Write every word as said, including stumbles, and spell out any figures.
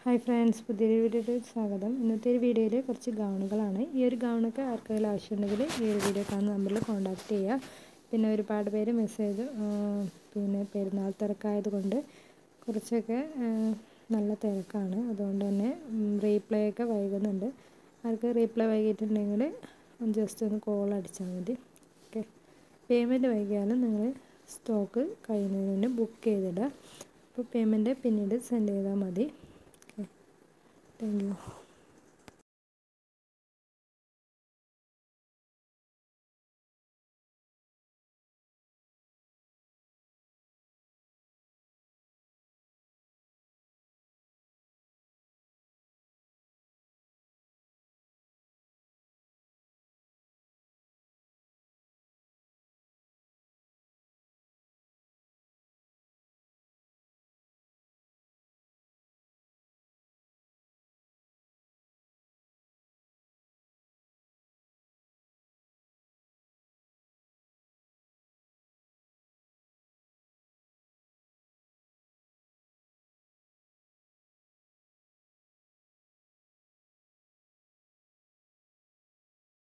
Hi friends, പുതിയൊരു വീഡിയോയിലേക്ക് സ്വാഗതം. ഇന്നത്തെ ഒരു വീഡിയോയിൽ കുറച്ച് ഗൗണുകളാണ്. ഈ ഒരു ഗൗണൊക്കെ ആർക്കെങ്കിലും ആവശ്യമുണ്ടെങ്കിൽ ഈ ഒരു വീഡിയോ കാണുന്ന നമ്പറിൽ കോൺടാക്ട് ചെയ്യുക. പിന്നെ ഒരുപാട് പേര് മെസ്സേജ് പിന്നെ പെരുന്നാൾ തിരക്കായതുകൊണ്ട് കുറച്ചൊക്കെ നല്ല തിരക്കാണ്. അതുകൊണ്ട് തന്നെ റീപ്ലൈ ഒക്കെ വൈകുന്നുണ്ട്. ആർക്ക് റീപ്ലൈ വൈകിട്ടുണ്ടെങ്കിൽ ജസ്റ്റ് ഒന്ന് കോൾ അടിച്ചാൽ മതി. ഓക്കെ, പേയ്മെൻറ്റ് വൈകിയാലും നിങ്ങൾ സ്റ്റോക്ക് കഴിയുന്നതിന് മുന്നേ ബുക്ക് ചെയ്തിടുക. അപ്പോൾ പേയ്മെൻറ്റ് പിന്നീട് സെൻഡ് ചെയ്താൽ മതി. Thank you.